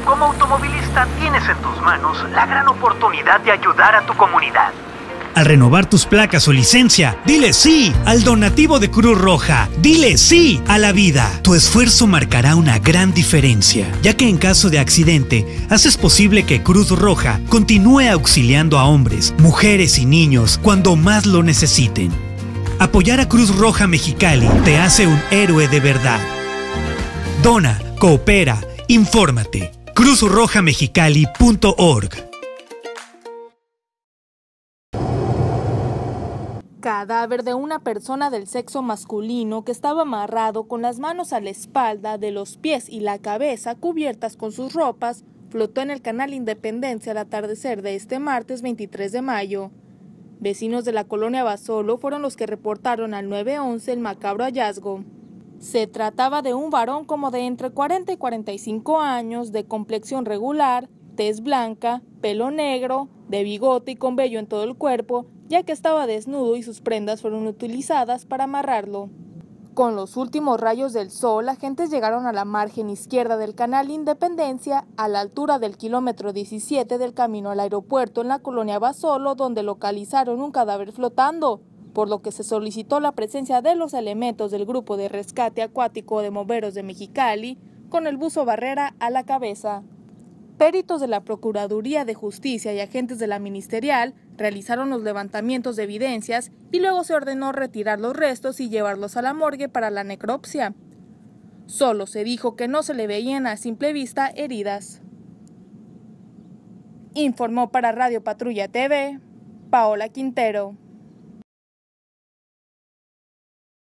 Como automovilista tienes en tus manos la gran oportunidad de ayudar a tu comunidad. Al renovar tus placas o licencia, dile sí al donativo de Cruz Roja. Dile sí a la vida. Tu esfuerzo marcará una gran diferencia, ya que en caso de accidente, haces posible que Cruz Roja continúe auxiliando a hombres, mujeres y niños cuando más lo necesiten. Apoyar a Cruz Roja Mexicali te hace un héroe de verdad. Dona, coopera, infórmate. cruzrojamexicali.org. Cadáver de una persona del sexo masculino que estaba amarrado con las manos a la espalda, de los pies y la cabeza cubiertas con sus ropas, flotó en el canal Independencia al atardecer de este martes 23 de mayo. Vecinos de la colonia Basolo fueron los que reportaron al 911 el macabro hallazgo. Se trataba de un varón como de entre 40 y 45 años, de complexión regular, tez blanca, pelo negro, de bigote y con vello en todo el cuerpo, ya que estaba desnudo y sus prendas fueron utilizadas para amarrarlo. Con los últimos rayos del sol, agentes llegaron a la margen izquierda del canal Independencia, a la altura del kilómetro 17 del camino al aeropuerto en la colonia Basolo, donde localizaron un cadáver flotando, por lo que se solicitó la presencia de los elementos del Grupo de Rescate Acuático de Bomberos de Mexicali, con el buzo Barrera a la cabeza. Peritos de la Procuraduría de Justicia y agentes de la Ministerial realizaron los levantamientos de evidencias y luego se ordenó retirar los restos y llevarlos a la morgue para la necropsia. Solo se dijo que no se le veían a simple vista heridas. Informó para Radio Patrulla TV, Paola Quintero.